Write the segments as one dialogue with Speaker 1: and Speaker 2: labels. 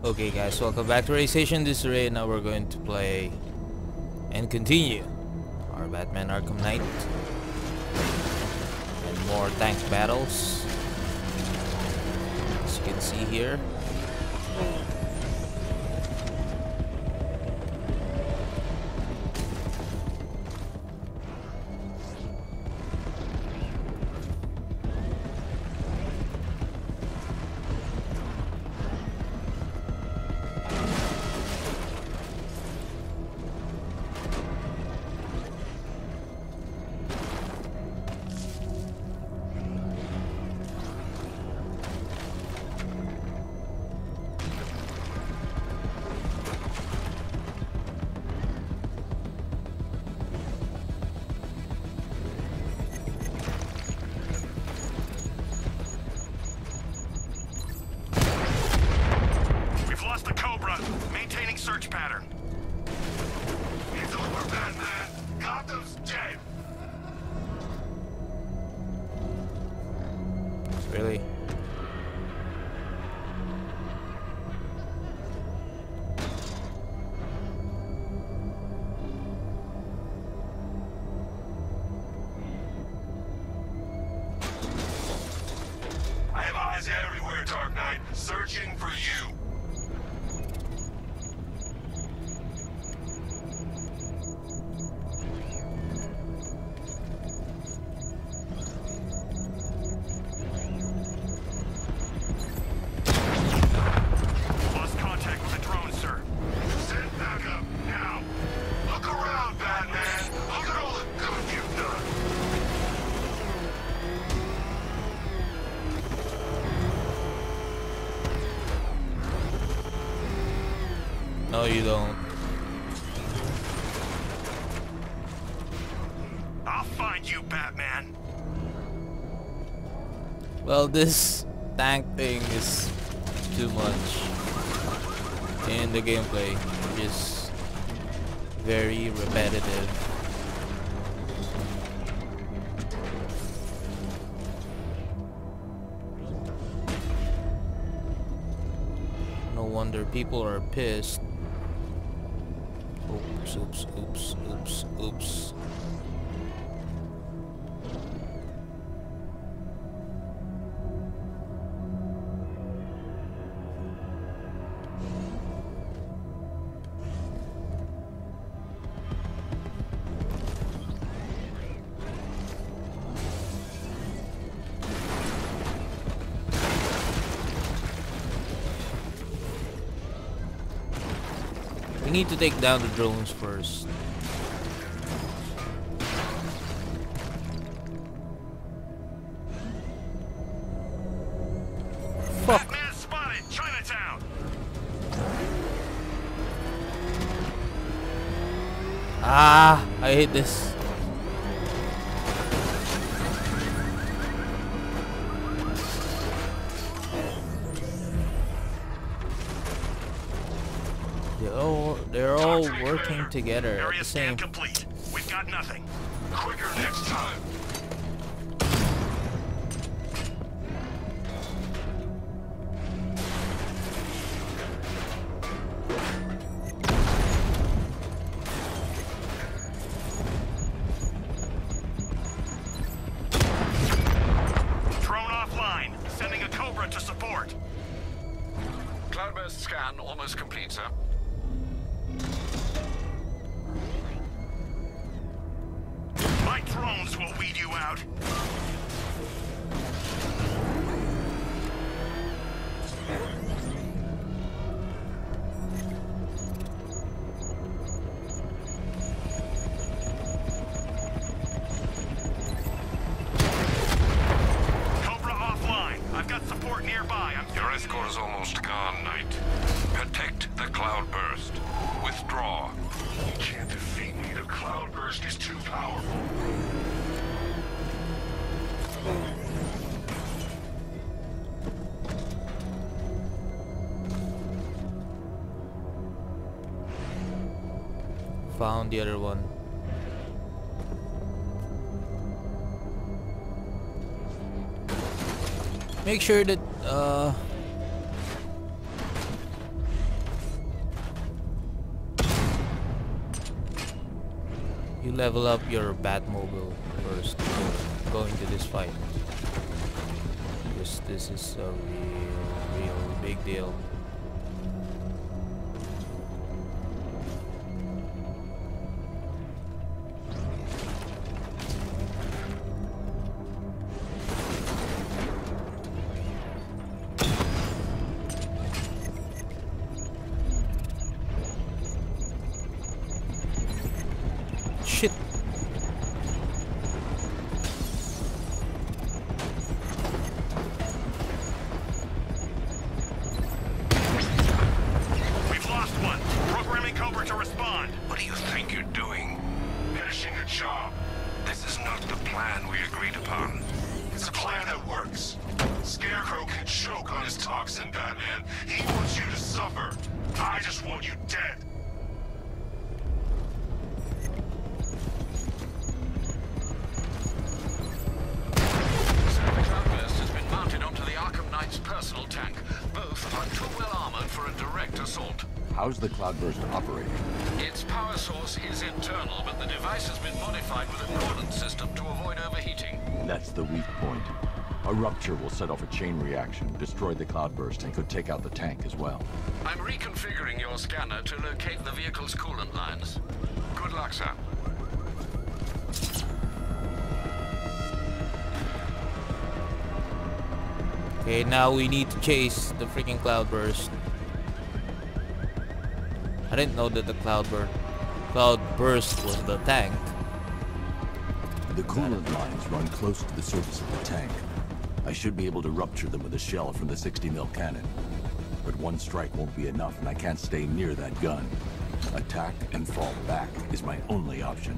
Speaker 1: Okay guys, welcome back to Raystation. This is Ray. Now we're going to play and continue our Batman Arkham Knight and more tank battles, as you can see here.
Speaker 2: Maintaining search pattern. It's over, Batman. Gotham's dead.
Speaker 1: Really?
Speaker 2: I have eyes everywhere, Dark Knight, searching for you.
Speaker 1: No, you don't.
Speaker 2: I'll find you, Batman.
Speaker 1: Well, this tank thing is too much in the gameplay. Just very repetitive. No wonder people are pissed. Oops, oops, oops, oops. We need to take down the drones first. Fuck.
Speaker 2: Batman spotted Chinatown.
Speaker 1: Ah, I hate this. They're all working together at the same.
Speaker 2: Complete. We've got nothing. Quicker next time. Drone offline. Sending a Cobra to support. Cloudburst scan almost complete, sir. My drones will weed you out. Cobra offline. I've got support nearby. Your escort is almost gone, Knight. Protect the Cloudburst. Withdraw. You can't defeat me. The Cloudburst is too powerful.
Speaker 1: Found the other one. Make sure that You level up your Batmobile first before going to this fight. Because this is a real big deal. Shit.
Speaker 2: We've lost one. Programming Cobra to respond. What do you think you're doing? Finishing a job. This is not the plan we agreed upon. It's a plan that works. Scarecrow can choke on his toxin, Batman. He wants you to suffer. I just want you dead.
Speaker 3: Personal tank. Both are too well armored for a direct assault.
Speaker 4: How's the Cloudburst operating?
Speaker 3: Its power source is internal, but the device has been modified with a coolant system to avoid overheating.
Speaker 4: That's the weak point. A rupture will set off a chain reaction, destroy the Cloudburst, and could take out the tank as well.
Speaker 3: I'm reconfiguring your scanner to locate the vehicle's coolant lines. Good luck, sir.
Speaker 1: Okay, now we need to chase the freaking Cloudburst. I didn't know that the Cloudburst was the tank.
Speaker 4: The coolant lines run close to the surface of the tank. I should be able to rupture them with a shell from the 60mm cannon. But one strike won't be enough, and I can't stay near that gun. Attack and fall back is my only option.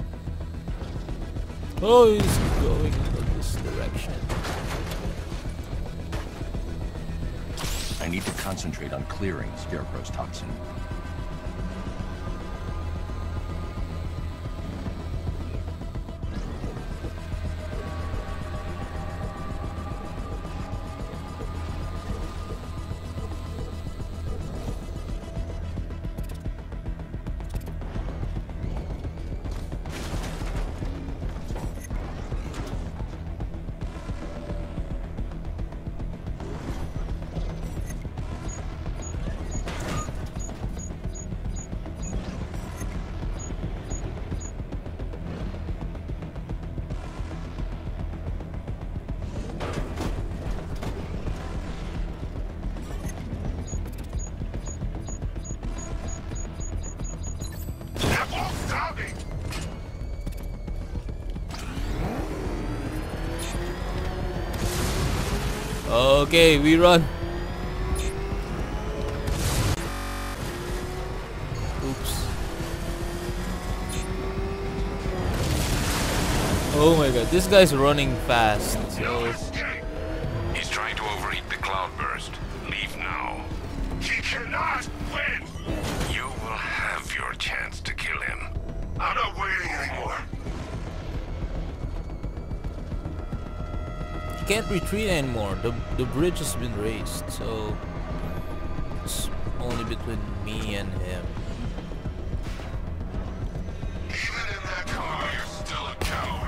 Speaker 1: Oh, he's going in this direction.
Speaker 4: I need to concentrate on clearing Scarecrow's toxin.
Speaker 1: Okay, we run. Oops. Oh my god, this guy's running fast. So
Speaker 2: He's trying to overheat the Cloudburst. Leave now. He cannot win! You will have your chance to kill him. I'm not waiting anymore.
Speaker 1: he can't retreat anymore. The bridge has been raised, so it's only between me and him.
Speaker 2: Even in that car, you're still a coward.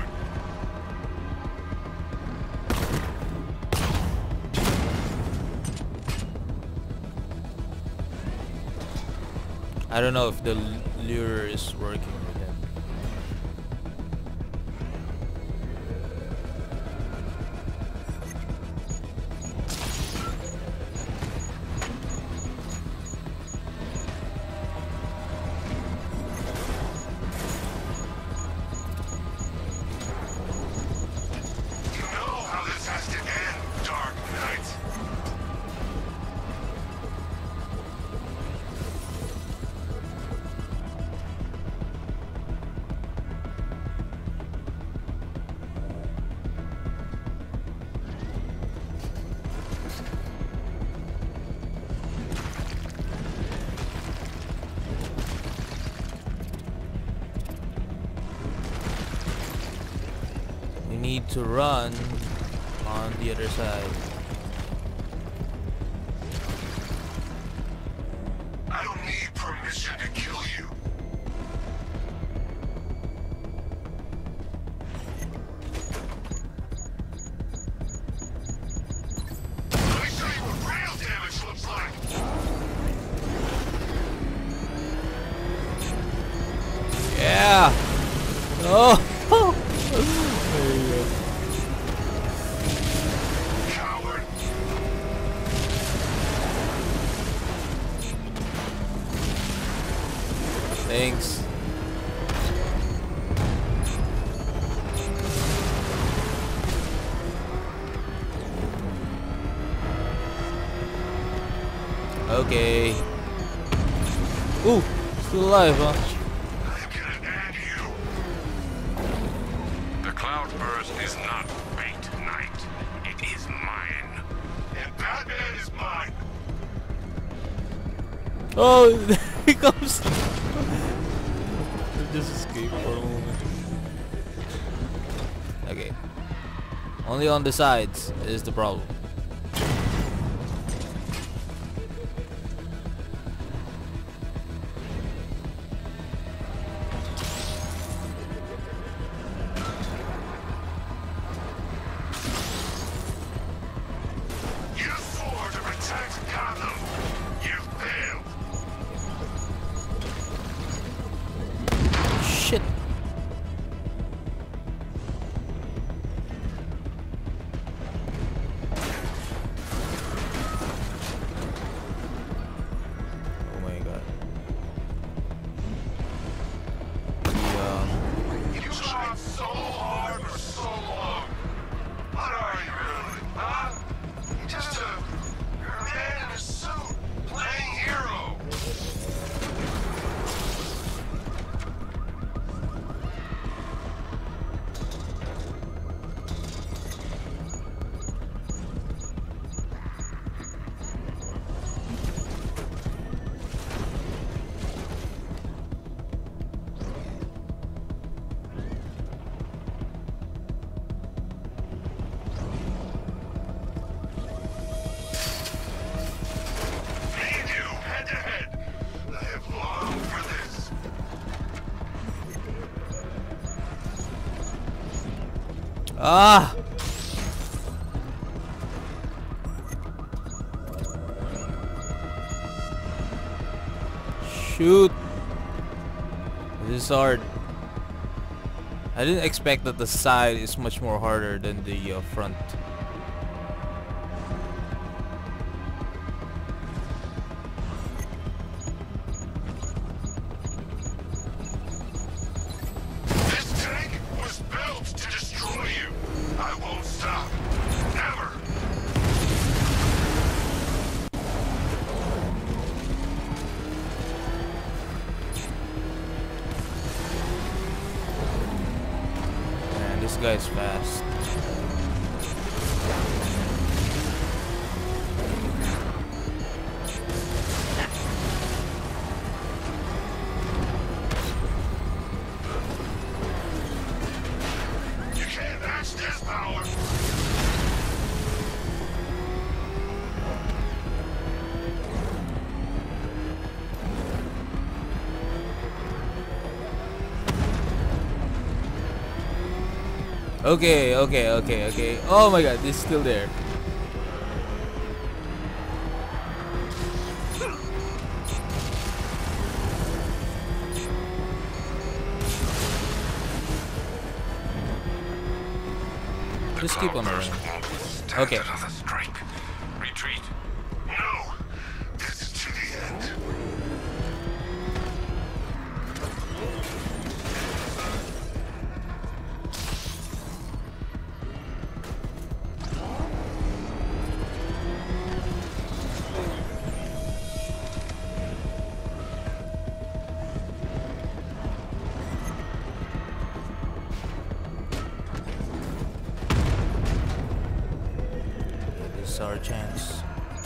Speaker 1: I don't know if the lure is working with him.
Speaker 2: You know how this has to end, Dark Knight.
Speaker 1: We need to run on the other side.
Speaker 2: I don't need permission to kill you.
Speaker 1: Oh!
Speaker 2: Coward!
Speaker 1: Thanks. Okay. Ooh, still alive, huh?
Speaker 2: I'm gonna add you. The cloudburst is not fate, Knight. It is mine. And Batman is mine.
Speaker 1: Oh, there he comes. Just escape for a moment. Okay. Only on the sides is the problem.
Speaker 2: You swore to protect Gotham. You failed.
Speaker 1: Shit. Oh my god.
Speaker 2: You tried so hard for so long. What are you really, huh? You're just a man in a suit, playing hero. Me and you, head to head. I have longed for this.
Speaker 1: Ah! Shoot! This is hard. I didn't expect that the side is much more harder than the front.
Speaker 2: This tank was built to destroy you. I won't stop. Never.
Speaker 1: Man, this guy's fast.
Speaker 2: You can't match this power.
Speaker 1: Okay. Oh my god, it's still there. Just keep on running. Okay.
Speaker 2: Another strike. Retreat. No. This is to the end.
Speaker 1: This is our chance.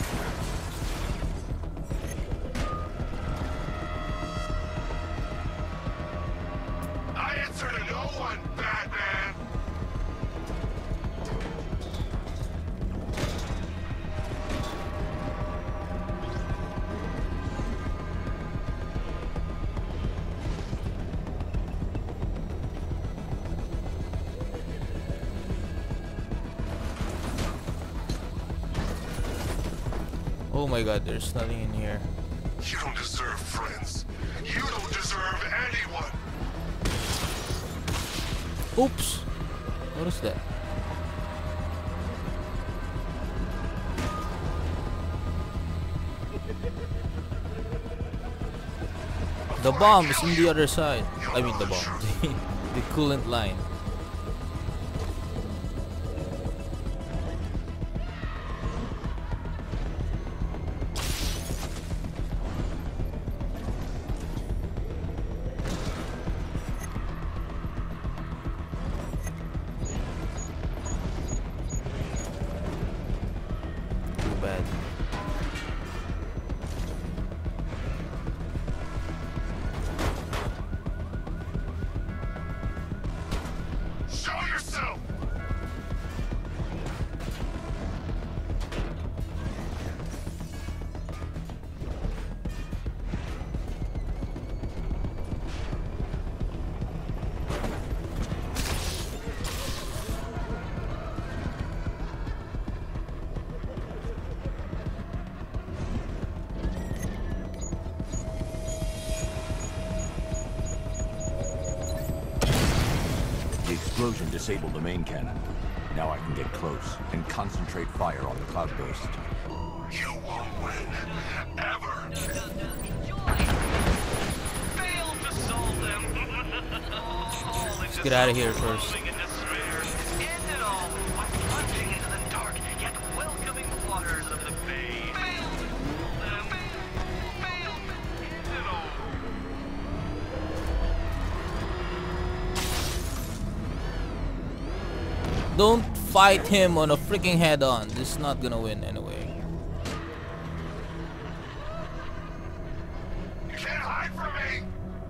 Speaker 2: I answer to no one, Batman.
Speaker 1: Oh my god, there's nothing in here.
Speaker 2: You don't deserve friends. You don't deserve anyone.
Speaker 1: Oops! What is that? The bomb is on the other side. I mean the bomb. The coolant line. Too bad.
Speaker 2: Show yourself!
Speaker 4: The explosion disabled the main cannon. Now I can get close and concentrate fire on the cloudburst.
Speaker 2: You won't win. Ever.
Speaker 3: Failed to solve them.
Speaker 1: Let's get out of here first.
Speaker 3: End it all by plunging into the dark yet welcoming waters of the bay. Failed to solve them. Failed to end it all.
Speaker 1: Don't fight him on a freaking head-on. This is not gonna win anyway.
Speaker 2: You can't hide from me!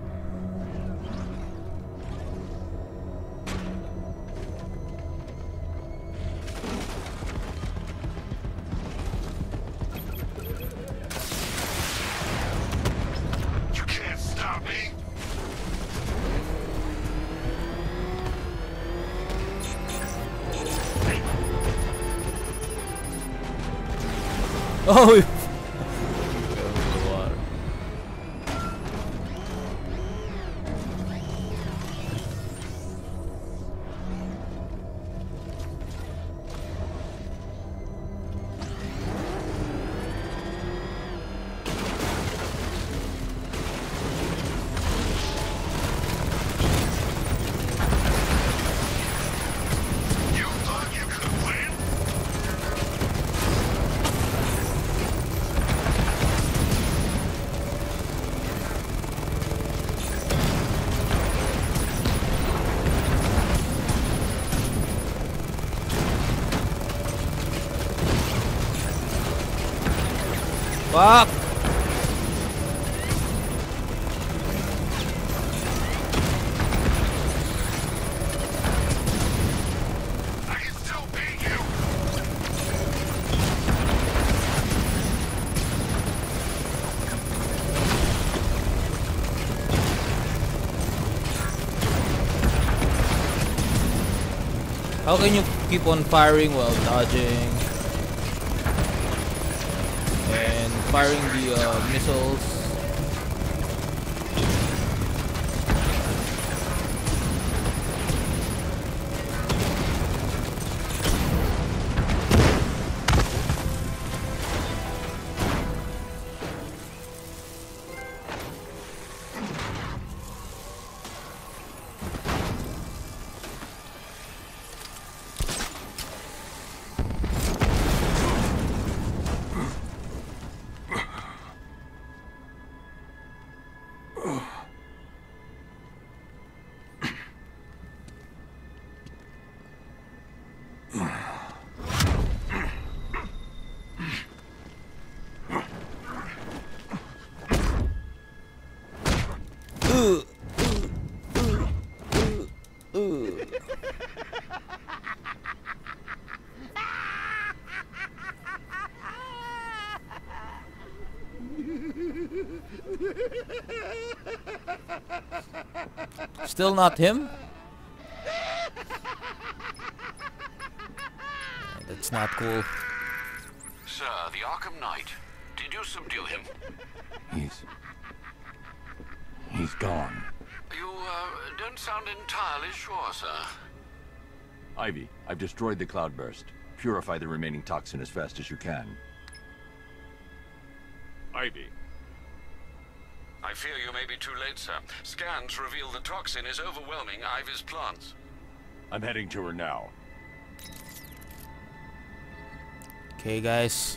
Speaker 2: You can't stop me!
Speaker 1: Oh! The water.
Speaker 2: You thought you could win?
Speaker 1: Fuck!
Speaker 2: I can still beat you!
Speaker 1: How can you keep on firing while dodging and firing the missiles? Still not him? That's not cool.
Speaker 3: Sir, the Arkham Knight. Did you subdue him?
Speaker 4: He's gone.
Speaker 2: You, don't sound entirely sure, sir.
Speaker 4: Ivy, I've destroyed the cloudburst. Purify the remaining toxin as fast as you can.
Speaker 5: Ivy.
Speaker 2: I fear you may be too late, sir. Scans reveal the toxin is overwhelming Ivy's plants.
Speaker 4: I'm heading to her now.
Speaker 1: Okay, guys.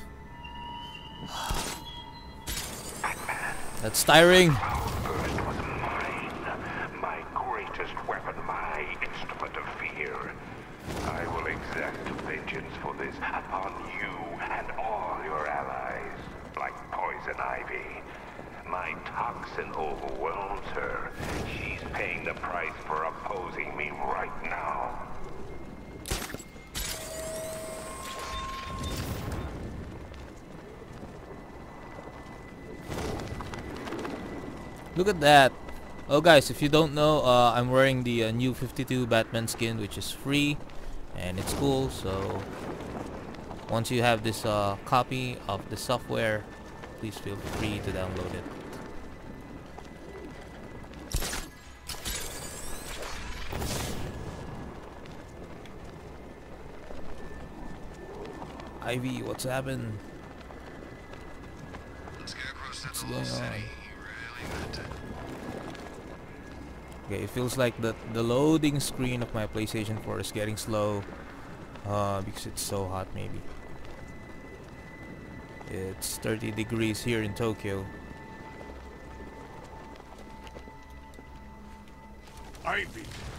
Speaker 1: That's tiring.
Speaker 6: Cloudburst was mine. My greatest weapon, my instrument of fear. I will exact vengeance for this upon you and all your allies. Like poison ivy. My toxin overwhelms her. She's paying the price for opposing me right now.
Speaker 1: Look at that. Oh guys, if you don't know, I'm wearing the new 52 Batman skin, which is free and it's cool. So once you have this copy of the software, please feel free to download it. Ivy, what's happened? What's going on? Okay, it feels like the loading screen of my PlayStation 4 is getting slow because it's so hot. Maybe it's 30 degrees here in Tokyo.
Speaker 5: Ivy.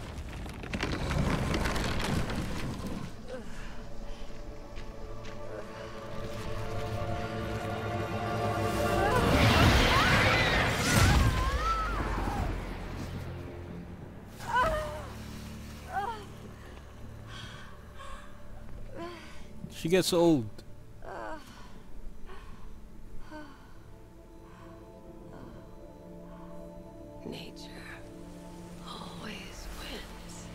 Speaker 1: She gets old.
Speaker 7: Nature always wins.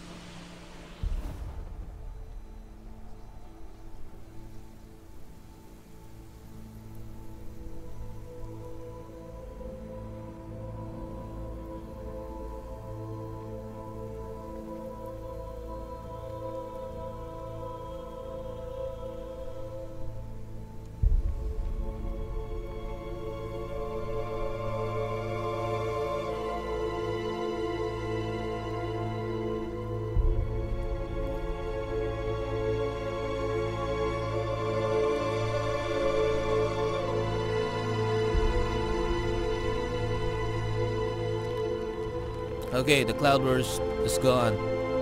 Speaker 1: Okay, the cloudburst is gone.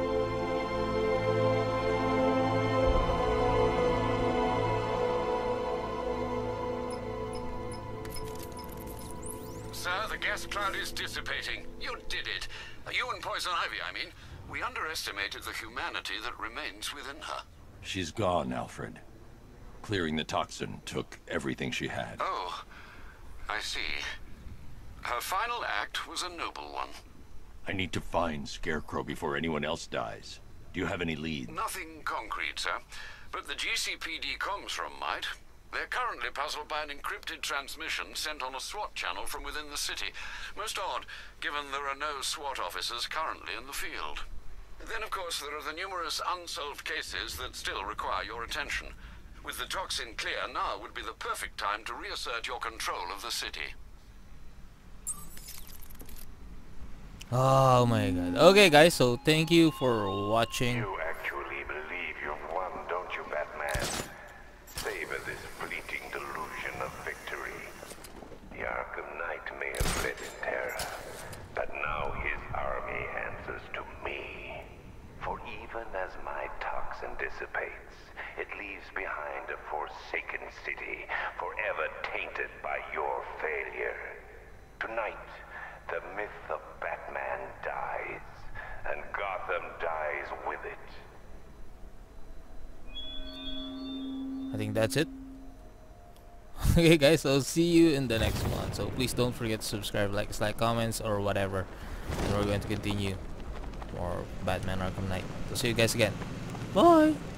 Speaker 2: Sir, the gas cloud is dissipating. You did it. You and Poison Ivy, I mean. We underestimated the humanity that remains within her.
Speaker 4: She's gone, Alfred. Clearing the toxin took everything she had.
Speaker 2: Oh, I see. Her final act was a noble one.
Speaker 4: I need to find Scarecrow before anyone else dies. Do you have any leads?
Speaker 2: Nothing concrete, sir. But the GCPD comms from might. They're currently puzzled by an encrypted transmission sent on a SWAT channel from within the city. Most odd, given there are no SWAT officers currently in the field. Then, of course, there are the numerous unsolved cases that still require your attention. With the toxin clear, now would be the perfect time to reassert your control of the city.
Speaker 1: Oh my god. Okay guys, so thank you for watching.
Speaker 6: You actually believe you've won, don't you, Batman? Savor this fleeting delusion of victory. The Arkham Knight may have fled in terror, but now his army answers to me. For even as my toxin dissipates, it leaves behind a forsaken city, forever tainted by your failure. Tonight, the myth of Batman dies, and Gotham dies with it.
Speaker 1: I think that's it. Okay guys, so see you in the next one. So please don't forget to subscribe, like, comments, or whatever. And we're going to continue more Batman Arkham Knight. So see you guys again. Bye!